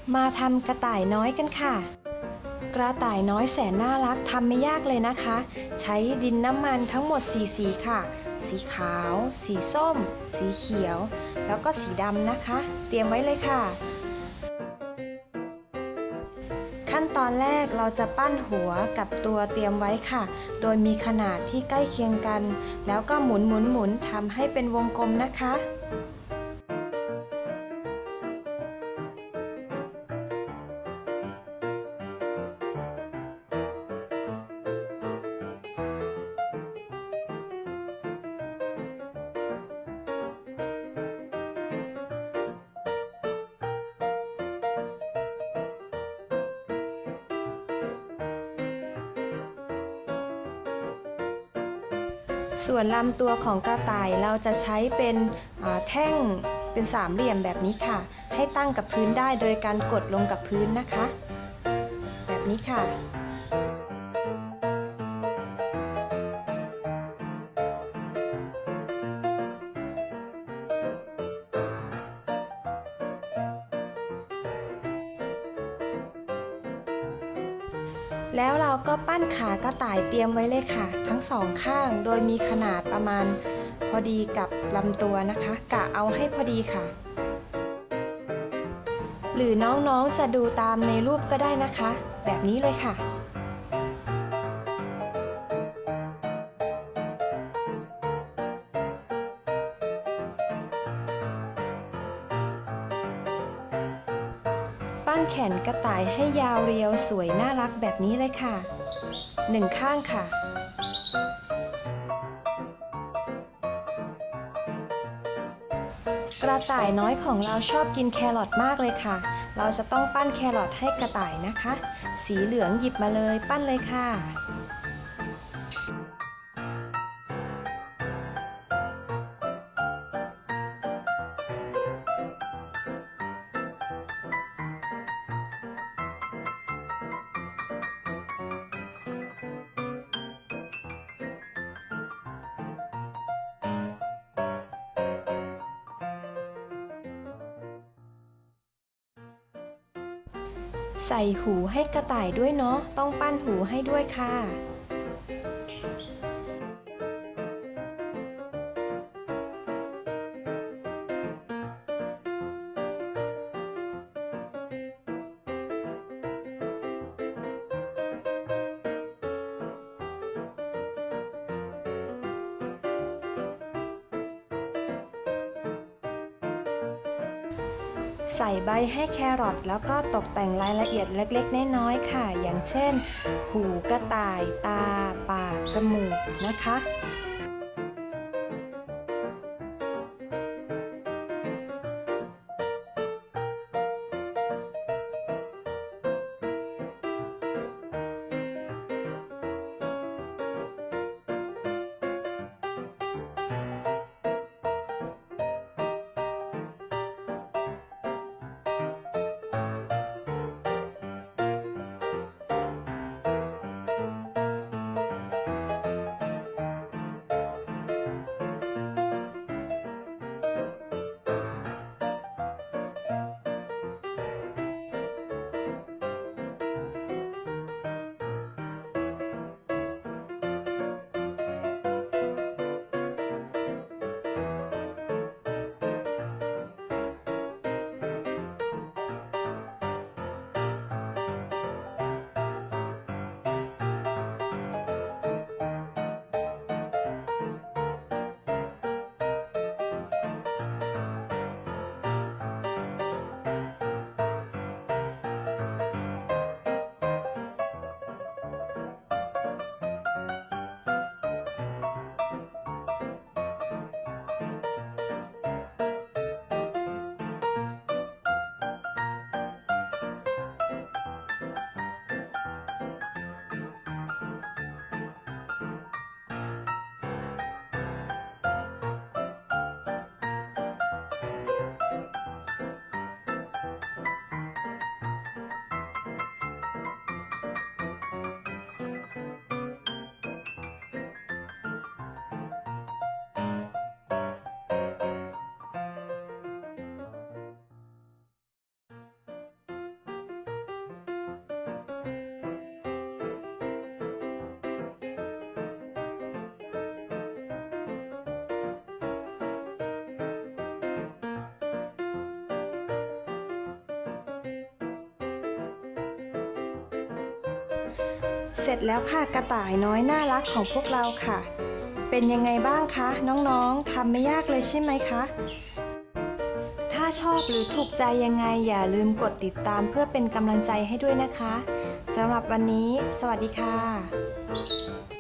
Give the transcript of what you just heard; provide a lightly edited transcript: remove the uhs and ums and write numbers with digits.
มาทำกระต่ายน้อยกันค่ะ กระต่ายน้อยแสนน่ารักทำไม่ยากเลยนะคะ ใช้ดินน้ำมันทั้งหมด4สีค่ะ สีขาว สีส้ม สีเขียว แล้วก็สีดำนะคะ เตรียมไว้เลยค่ะ ขั้นตอนแรกเราจะปั้นหัวกับตัวเตรียมไว้ค่ะ โดยมีขนาดที่ใกล้เคียงกัน แล้วก็หมุนทำให้เป็นวงกลมนะคะส่วนลำตัวของกระต่ายเราจะใช้เป็นแท่งเป็นสามเหลี่ยมแบบนี้ค่ะ ให้ตั้งกับพื้นได้โดยการกดลงกับพื้นนะคะ แบบนี้ค่ะ แล้วเราก็ปั้นขากระต่ายเตรียมไว้เลยค่ะทั้งสองข้างโดยมีขนาดประมาณพอดีกับลำตัวนะคะกะเอาให้พอดีค่ะหรือน้องๆจะดูตามในรูปก็ได้นะคะแบบนี้เลยค่ะปั้นแขนกระต่ายให้ยาวเรียวสวยน่ารักแบบนี้เลยค่ะหนึ่งข้างค่ะกระต่ายน้อยของเราชอบกินแครอทมากเลยค่ะเราจะต้องปั้นแครอทให้กระต่ายนะคะสีเหลืองหยิบมาเลยปั้นเลยค่ะใส่หูให้กระต่ายด้วยเนาะต้องปั้นหูให้ด้วยค่ะใส่ใบให้แครอทแล้วก็ตกแต่งรายละเอียดเล็กๆน้อยๆค่ะอย่างเช่นหูกระต่ายตาปากจมูกนะคะเสร็จแล้วค่ะกระต่ายน้อยน่ารักของพวกเราค่ะ เป็นยังไงบ้างคะน้องๆทำไม่ยากเลยใช่ไหมคะถ้าชอบหรือถูกใจยังไงอย่าลืมกดติดตามเพื่อเป็นกำลังใจให้ด้วยนะคะสำหรับวันนี้สวัสดีค่ะ